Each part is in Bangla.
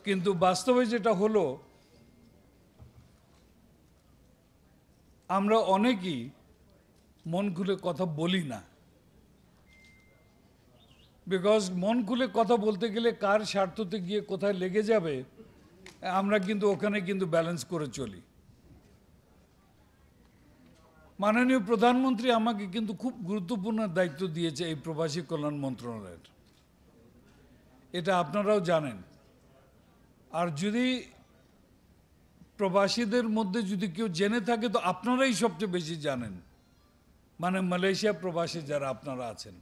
কিন্তু বাস্তবে যেটা হলো, আমরা অনেকেই মন খুলে কথা বলি না, বিকজ মন খুলে কথা বলতে গেলে কার স্বার্থতে গিয়ে কোথায় লেগে যাবে আমরা কিন্তু ওখানে কিন্তু ব্যালেন্স করে চলি। মাননীয় প্রধানমন্ত্রী আমাকে কিন্তু খুব গুরুত্বপূর্ণ দায়িত্ব দিয়েছে এই প্রবাসী কল্যাণ মন্ত্রণালয়ের, এটা আপনারাও জানেন। আর যদি প্রবাসীদের মধ্যে যদি কেউ জেনে থাকে তো আপনারাই সবচেয়ে বেশি জানেন, মানে মালয়েশিয়া প্রবাসী যারা আপনারা আছেন।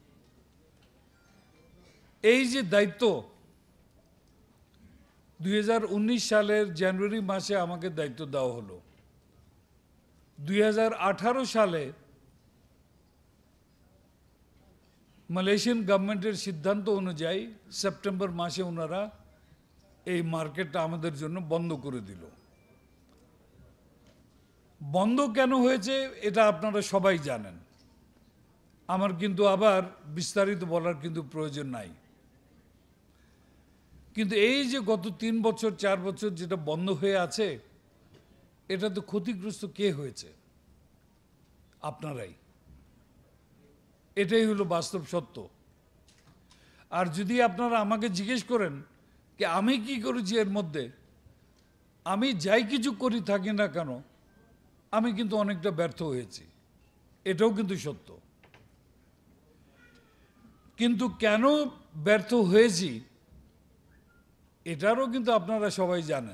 এই যে দায়িত্ব 2019 সালের জানুয়ারি মাসে আমাকে দায়িত্ব দেওয়া হলো, 2018 সালে মালয়েশিয়ান গভর্নমেন্টের সিদ্ধান্ত অনুযায়ী সেপ্টেম্বর মাসে ওনারা এই মার্কেটটা আমাদের জন্য বন্ধ করে দিল। বন্ধ কেন হয়েছে এটা আপনারা সবাই জানেন, আমার কিন্তু আবার বিস্তারিত বলার কিন্তু প্রয়োজন নাই। কিন্তু এই যে গত 3 বছর 4 বছর যেটা বন্ধ হয়ে আছে, এটা তো ক্ষতিগ্রস্ত কে হয়েছে? আপনারাই। এটাই হলো বাস্তব সত্য। আর যদি আপনারা আমাকে জিজ্ঞেস করেন যে আমি কি করেছি এর মধ্যে, আমি যাই কিছু করি থাকি না কেন আমি কিন্তু অনেকটা ব্যর্থ হয়েছি, এটাও কিন্তু সত্য। কিন্তু কেন ব্যর্থ হয়েছি এটারও কিন্তু আপনারা সবাই জানেন।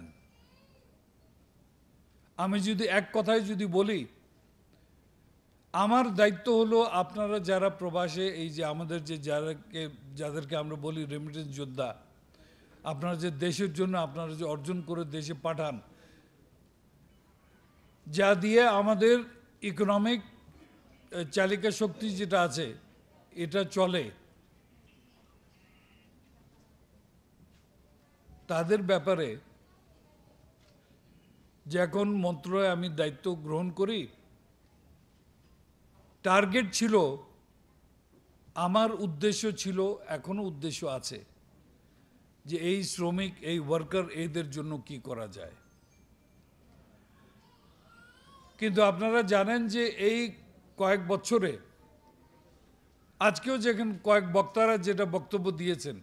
আমি যদি এক কথায় যদি বলি, আমার দায়িত্ব হলো আপনারা যারা প্রবাসে, এই যে আমাদের যে যাদেরকে আমরা বলি রেমিটেন্স যোদ্ধা, আপনারা যে দেশের জন্য আপনারা যে অর্জন করে দেশে পাঠান, যা দিয়ে আমাদের ইকোনমিক চালিকা শক্তি যেটা আছে এটা চলে, তাদের ব্যাপারে যে এখন মন্ত্রণালয়ে আমি দায়িত্ব গ্রহণ করি, টার্গেট ছিল, আমার উদ্দেশ্য ছিল, এখনো উদ্দেশ্য আছে যে এই শ্রমিক, এই ওয়ার্কার, এদের জন্য কি করা যায়। কিন্তু আপনারা জানেন যে এই কয়েক বছরে, আজকেও যেখানে কয়েক বক্তারা যেটা বক্তব্য দিয়েছেন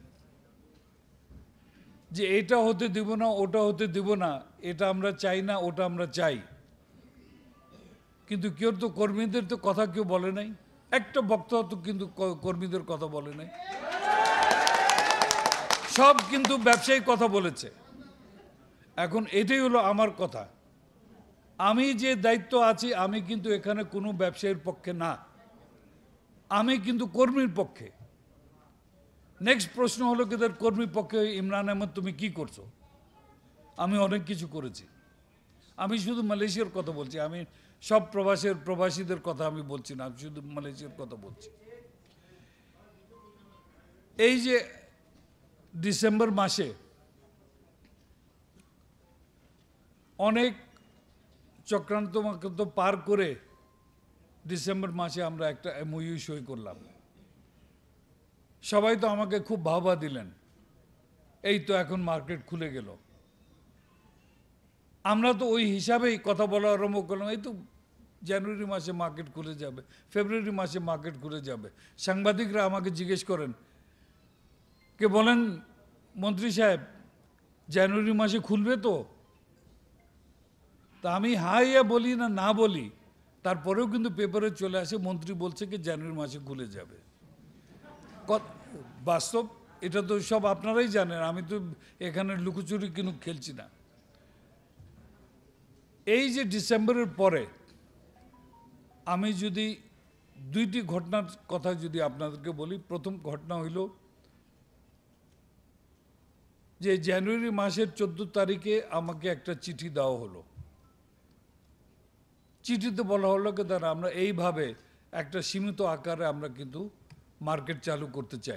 যে এটা হতে দিব না, ওটা হতে দিব না, এটা আমরা চাই না, ওটা আমরা চাই, কিন্তু কেউ তো কর্মীদের তো কথা কেউ বলে নাই। একটা বক্তা তো কিন্তু কর্মীদের কথা বলে নাই, সব কিন্তু ব্যবসায়ী কথা বলেছে। এখন এটাই হলো আমার কথা, আমি যে দায়িত্ব আছি আমি কিন্তু এখানে কোনো ব্যবসায়ীর পক্ষে না, আমি কিন্তু কর্মীর পক্ষে। নেক্সট প্রশ্ন হলো কি, তার কর্মীর পক্ষে ইমরান আহমদ তুমি কি করছো? আমি অনেক কিছু করেছি। আমি শুধু মালয়েশিয়ার কথা বলছি, আমি সব প্রবাসীদের কথা আমি বলছি না, আমি শুধু মালয়েশিয়ার কথা বলছি। এই যে ডিসেম্বর মাসে অনেক চক্রান্ত পার করে ডিসেম্বর মাসে আমরা একটা MOU সই করলাম। সবাই তো আমাকে খুব ভাবা দিলেন, এই তো এখন মার্কেট খুলে গেল। আমরা তো ওই হিসাবেই কথা বলা আরম্ভ করলাম, এই তো জানুয়ারি মাসে মার্কেট খুলে যাবে, ফেব্রুয়ারি মাসে মার্কেট খুলে যাবে। সাংবাদিকরা আমাকে জিজ্ঞেস করেন, কে বলেন মন্ত্রী সাহেব জানুয়ারি মাসে খুলবে তো? তা আমি হাইয়া বলি না না বলি, তারপরেও কিন্তু পেপারে চলে আসে মন্ত্রী বলছে কি জানুয়ারি মাসে খুলে যাবে। বাস্তব এটা তো সব আপনারাই জানেন, আমি তো এখানে লুকোচুরি কিন্তু খেলছি না। এই যে ডিসেম্বরের পরে আমি যদি দুইটি ঘটনার কথা যদি আপনাদেরকে বলি, প্রথম ঘটনা হইল যে জানুয়ারি মাসের 14 তারিখে আমাকে একটা চিঠি দেওয়া হলো। চিঠিতে বলা হলো কি তারা আমরা এইভাবে একটা সীমিত আকারে আমরা কিন্তু মার্কেট চালু করতে চাই।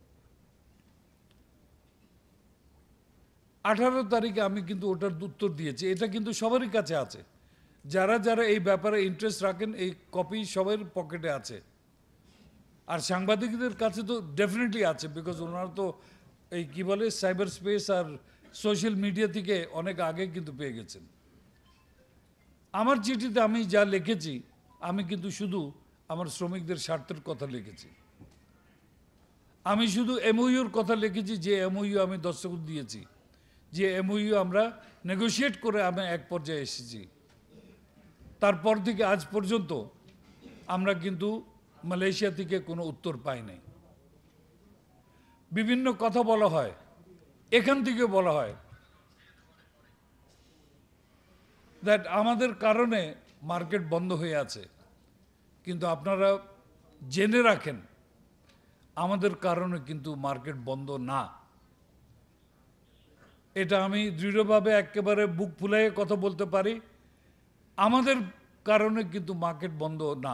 18 তারিখে আমি কিন্তু ওটার উত্তর দিয়েছি, এটা কিন্তু সবারই কাছে আছে, যারা যারা এই ব্যাপারে ইন্টারেস্ট রাখেন এই কপি সবার পকেটে আছে। আর সাংবাদিকদের কাছে তো ডেফিনেটলি আছে, বিকজ ওনারা তো এই কি বলে সাইবার স্পেস আর সোশ্যাল মিডিয়া থেকে অনেক আগে কিন্তু পেয়ে গেছেন। আমার চিঠিতে আমি যা লিখেছি, আমি কিন্তু শুধু আমার শ্রমিকদের স্বার্থের কথা লিখেছি। আমি শুধু এমওইউর কথা লিখেছি, যে এমওইউ আমি দস্তখত দিয়েছি, যে এমওইউ আমরা নেগোশিয়েট করে আমি এক পর্যায়ে এসেছি। তারপর থেকে আজ পর্যন্ত আমরা কিন্তু মালয়েশিয়া থেকে কোনো উত্তর পাই নাই। বিভিন্ন কথা বলা হয়, এখান থেকে বলা হয় দ্যাট আমাদের কারণে মার্কেট বন্ধ হয়ে আছে, কিন্তু আপনারা জেনে রাখেন আমাদের কারণে কিন্তু মার্কেট বন্ধ না। এটা আমি দৃঢ়ভাবে একেবারে বুক ফুলাইয়ে কথা বলতে পারি, আমাদের কারণে কিন্তু মার্কেট বন্ধ না।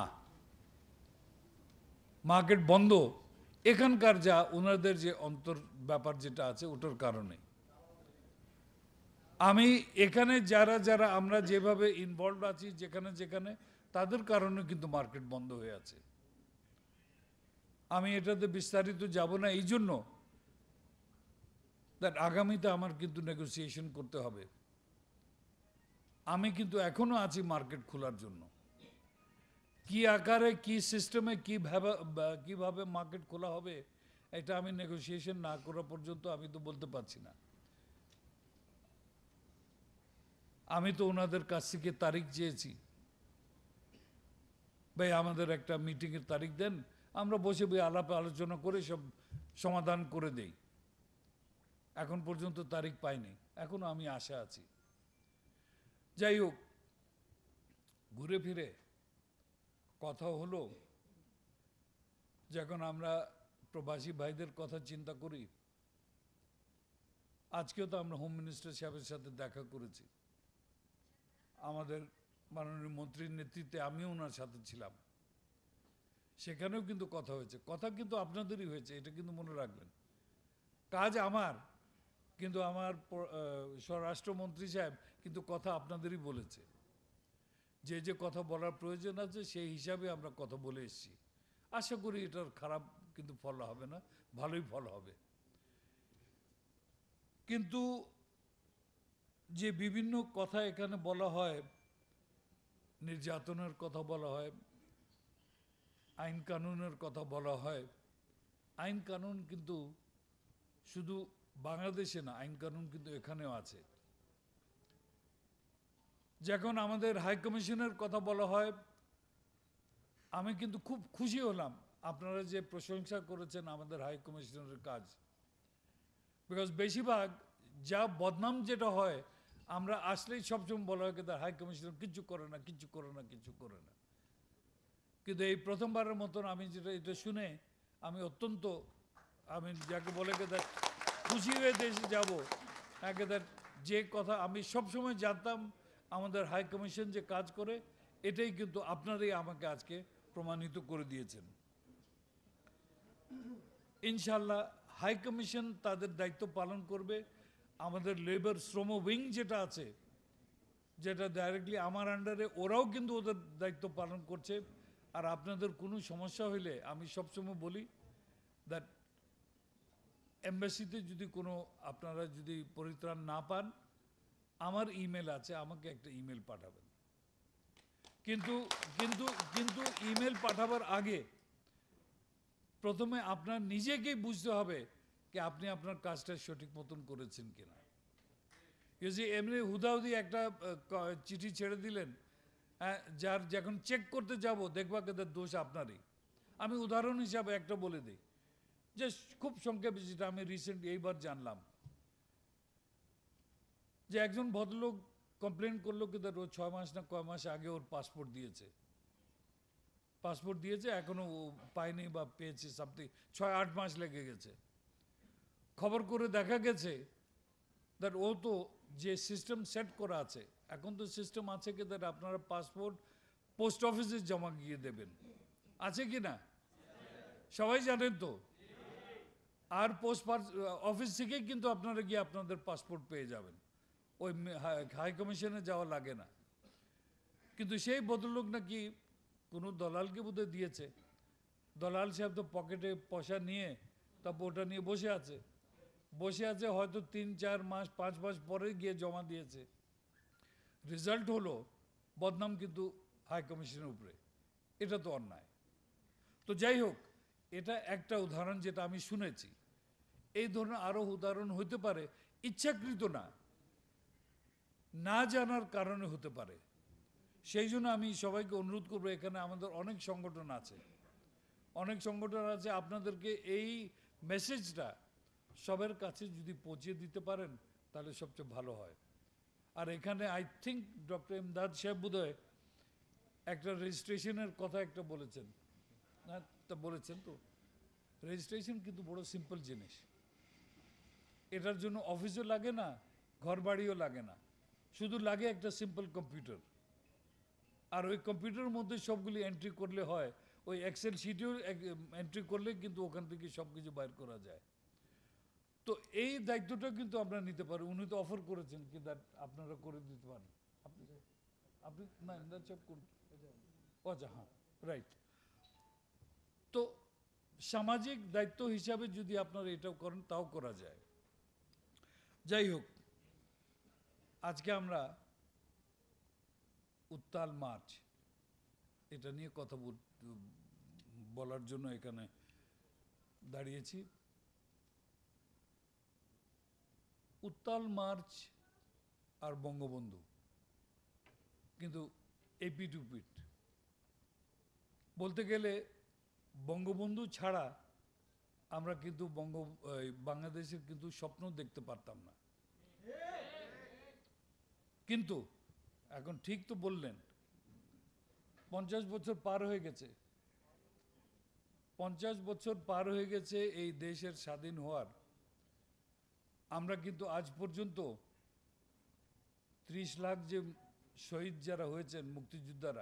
মার্কেট বন্ধ এখানকার যা ওনাদের যে অন্তর ব্যাপার যেটা আছে ওটার কারণে। আমি এখানে যারা যারা আমরা যেভাবে ইনভলভ আছি যেখানে যেখানে, তাদের কারণে কিন্তু মার্কেট বন্ধ হয়ে আছে। আমি এটাতে বিস্তারিত যাব না, এই জন্য দ্যাট আগামীতে আমার কিন্তু নেগোসিয়েশন করতে হবে। আমি কিন্তু এখনো আছি মার্কেট খোলার জন্য। কি আকারে, কি সিস্টেমে, কিভাবে মার্কেট খোলা হবে, এটা আমি নেগোসিয়েশন না করা পর্যন্ত আমি তো বলতে পারছি না। আমি তো ওনাদের কাছ থেকে তারিখ চেয়েছি, ভাই আমাদের একটা মিটিংয়ের তারিখ দেন, আমরা বসে আলাপ আলোচনা করে সব সমাধান করে দেই। এখন পর্যন্ত তারিখ পাইনি, এখনো আমি আশা আছি। যাই হোক, ঘুরে ফিরে কথা হলো, যখন আমরা প্রবাসী ভাইদের কথা চিন্তা করি, আজকেও তো আমরা হোম মিনিস্টার সাহেবের সাথে দেখা করেছি। আমাদের মাননীয় মন্ত্রীর নেতৃত্বে আমিও ওনার সাথে ছিলাম, সেখানেও কিন্তু কথা হয়েছে। কথা কিন্তু আপনাদেরই হয়েছে, এটা কিন্তু মনে রাখবেন। কাজ আমার, কিন্তু আমার স্বরাষ্ট্রমন্ত্রী সাহেব কিন্তু কথা আপনাদেরই বলেছে, যে যে কথা বলার প্রয়োজন আছে সেই হিসাবে আমরা কথা বলে এসেছি। আশা করি এটার খারাপ কিন্তু ফল হবে না, ভালোই ফল হবে। কিন্তু যে বিভিন্ন কথা এখানে বলা হয়, নির্যাতনের কথা বলা হয়, আইন কানুনের কথা বলা হয়। আইন কানুন কিন্তু শুধু বাংলাদেশে না, আইন কানুন কিন্তু এখানেও আছে। যখন আমাদের হাই কমিশনের কথা বলা হয়, আমি কিন্তু খুব খুশি হলাম আপনারা যে প্রশংসা করেছেন আমাদের হাই কমিশনারের কাজ। বিকজ বেশিরভাগ যা বদনাম যেটা হয়, আমরা আসলেই সবসময় বলা হয় কিন্তু হাই কমিশনার কিচ্ছু করে না, কিচ্ছু করে না, কিচ্ছু করে না। কিন্তু এই প্রথমবারের মতন আমি যেটা এটা শুনে আমি অত্যন্ত, আমি যাকে বলে গেদার খুশি হয়ে দেশে যাব। একেদার যে কথা আমি সবসময় জানতাম আমাদের হাই কমিশন যে কাজ করে, এটাই কিন্তু আপনারাই আমাকে আজকে প্রমাণিত করে দিয়েছেন। ইনশাল্লাহ হাই কমিশন তাদের দায়িত্ব পালন করবে। আমাদের লেবার শ্রম উইং যেটা আছে, যেটা ডাইরেক্টলি আমার আন্ডারে, ওরাও কিন্তু ওদের দায়িত্ব পালন করছে। আর আপনাদের কোনো সমস্যা হইলে আমি সবসময় বলি দ্যাট এম্বাসিতে যদি কোনো আপনারা যদি পরিত্রাণ না পান, আমার ইমেল আছে, আমাকে একটা ইমেল পাঠাবেন। কিন্তু কিন্তু কিন্তু ইমেল পাঠাবার আগে প্রথমে আপনার নিজেকেই বুঝতে হবে যে আপনি আপনার কাজটা সঠিক মতন করেছেন কিনা। যে এমনি হুদাহুদি একটা চিঠি ছেড়ে দিলেন, যার যখন চেক করতে যাব দেখবা তাদের দোষ আপনারই। আমি উদাহরণ হিসাবে একটা বলে দিই, যে খুব সংক্ষেপে যেটা আমি রিসেন্ট এইবার জানলাম, যে একজন ভদ্রলোক কমপ্লেন করলো কি তার 6 মাস না কয় মাস আগে ওর পাসপোর্ট দিয়েছে, এখনো পায়নি বা পেয়েছে সামথিং 6-8 মাস লেগে গেছে। খবর করে দেখা গেছে দ্যাট ও তো যে সিস্টেম সেট করা আছে, এখন তো সিস্টেম আছে কি দ্যাট আপনারা পাসপোর্ট পোস্ট অফিসে জমা গিয়ে দেবেন, আছে কি না? সবাই জানেন তো। আর পোস্ট অফিস থেকেই কিন্তু আপনারা গিয়ে আপনাদের পাসপোর্ট পেয়ে যাবেন, ওই হাই কমিশনে যাওয়া লাগে না। কিন্তু সেই ভদ্রলোক নাকি কোনো দলালকে বোধহয় দিয়েছে, দলাল সাহেব তো পকেটে পয়সা নিয়ে তারপর ওটা নিয়ে বসে আছে, বসে আছে, হয়তো 3-4 মাস 5 মাস পরে গিয়ে জমা দিয়েছে, রেজাল্ট হলো বদনাম কিন্তু হাই কমিশনের উপরে। এটা তো অন্যায়। তো যাই হোক, এটা একটা উদাহরণ যেটা আমি শুনেছি। এই ধরনের আরও উদাহরণ হতে পারে, ইচ্ছাকৃত না, না জানার কারণে হতে পারে। সেই জন্য আমি সবাইকে অনুরোধ করবো, এখানে আমাদের অনেক সংগঠন আছে, আপনাদেরকে এই মেসেজটা সবার কাছে যদি পৌঁছে দিতে পারেন তাহলে সবচেয়ে ভালো হয়। আর এখানে আই থিঙ্ক ডক্টর ইমদাদ সাহেব বোধহয় একটা রেজিস্ট্রেশনের কথা একটা বলেছেন, না তা বলেছেন তো? রেজিস্ট্রেশন কিন্তু বড় সিম্পল জিনিস। এটার জন্য অফিসও লাগে না, ঘর বাড়িও লাগে না, শুধু লাগে একটা সিম্পল কম্পিউটার। আর ওই কম্পিউটারের মধ্যে সবগুলি এন্ট্রি করলে হয়, ওই এক্সেল শিটেও এন্ট্রি করলে কিন্তু ওখান থেকে সব কিছু বাইর করা যায়। তো এই দায়িত্বটা কিন্তু আমরা নিতে পারি। উনি তো অফার করেছেন কি দ্যাট আপনারা করে দিতে পারেন। আপনি আপনি না আচ্ছা, হ্যাঁ, রাইট। তো সামাজিক দায়িত্ব হিসাবে যদি আপনারা এটাও করেন তাও করা যায়। যাই হোক, আজকে আমরা উত্তাল মার্চ এটা নিয়ে কথা বলার জন্য এখানে দাঁড়িয়েছি। উত্তাল মার্চ আর বঙ্গবন্ধু কিন্তু এপি টু পিট। বলতে গেলে বঙ্গবন্ধু ছাড়া আমরা কিন্তু বাংলাদেশের কিন্তু স্বপ্ন দেখতে পারতাম না। কিন্তু এখন ঠিক তো বললেন, 50 বছর পার হয়ে গেছে, 50 বছর পার হয়ে গেছে এই দেশের স্বাধীন হওয়ার। আমরা কিন্তু আজ পর্যন্ত 30 লাখ যে শহীদ যারা হয়েছেন মুক্তিযোদ্ধারা,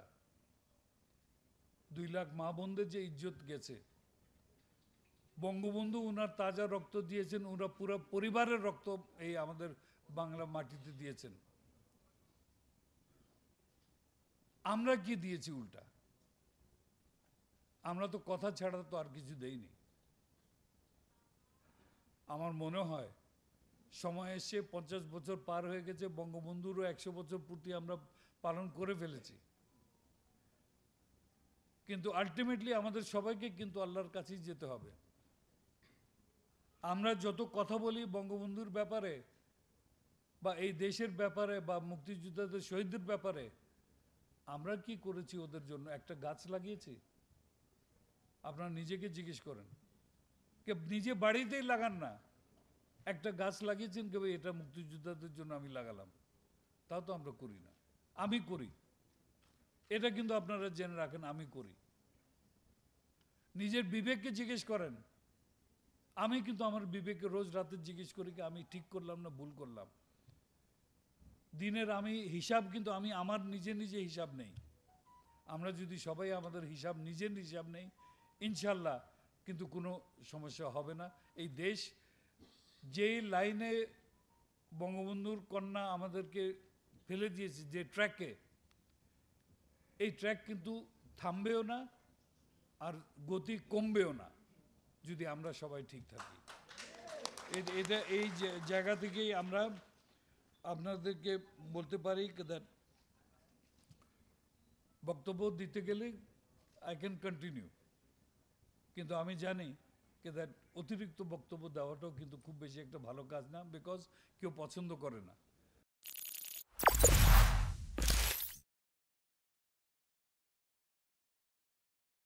2 লাখ মা বোনদের যে ইজ্জত গেছে, বঙ্গবন্ধু উনার তাজা রক্ত দিয়েছেন, ওরা পুরো পরিবারের রক্ত এই আমাদের বাংলা মাটিতে দিয়েছেন। আমরা কি দিয়েছি উল্টা? আমরা তো কথা ছাড়া তো আর কিছু দেইনি। আমার মনে হয় সময় এসে 50 বছর পার হয়ে গেছে, বঙ্গবন্ধুরও 100 বছর পূর্তি আমরা পালন করে ফেলেছি। কিন্তু আলটিমেটলি আমাদের সবাইকে কিন্তু আল্লাহর কাছেই যেতে হবে। আমরা যত কথা বলি বঙ্গবন্ধুর ব্যাপারে বা এই দেশের ব্যাপারে বা মুক্তিযোদ্ধাদের শহীদদের ব্যাপারে, আমরা কি করেছি ওদের জন্য? একটা গাছ লাগিয়েছি? আপনারা নিজেকে জিজ্ঞেস করেন, কে নিজে বাড়িতেই লাগান না, একটা গাছ লাগিয়েছেন কেউ এটা মুক্তিযোদ্ধাদের জন্য আমি লাগালাম? তাও তো আমরা করি না। আমি করি, এটা কিন্তু আপনারা জেনে রাখেন, আমি করি। নিজের বিবেককে জিজ্ঞেস করেন। আমি কিন্তু আমার বিবেককে রোজ রাতে জিজ্ঞেস করি কি আমি ঠিক করলাম না ভুল করলাম। দিনের আমি হিসাব কিন্তু আমি আমার নিজে নিজে হিসাব নেই। আমরা যদি সবাই আমাদের হিসাব নিজের হিসাব নেই, ইনশাল্লাহ কিন্তু কোনো সমস্যা হবে না। এই দেশ যেই লাইনে বঙ্গবন্ধুর কন্যা আমাদেরকে ফেলে দিয়েছে, যে ট্র্যাকে, এই ট্র্যাক কিন্তু থামবেও না আর গতি কমবেও না যদি আমরা সবাই ঠিক থাকি। এটা এই জায়গা থেকেই আমরা আপনাদেরকে বলতে পারি দ্যাট বক্তব্য দিতে গেলে আই ক্যান কন্টিনিউ, কিন্তু আমি জানি যে দ্যাট অতিরিক্ত বক্তব্য দেওয়াটাও কিন্তু খুব বেশি একটা ভালো কাজ না, বিকজ কেউ পছন্দ করে না।